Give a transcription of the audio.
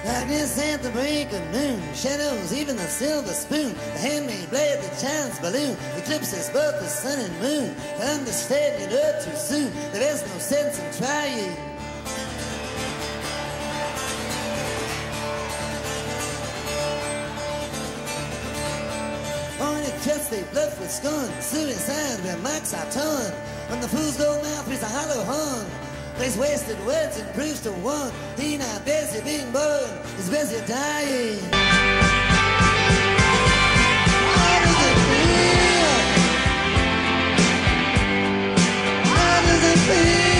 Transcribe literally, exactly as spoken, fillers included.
Darkness at the break of noon, shadows, even the silver spoon, the handmade blade, the child's balloon, eclipses both the sun and moon. To understand it up too soon, there is no sense in trying. Only cuts they bluff with scorn, suicide where marks are torn. When the fool's gold mouth is a hollow horn, there's wasted words and proofs to one. He not busy being born, he's busy dying. How does it feel? How does it feel?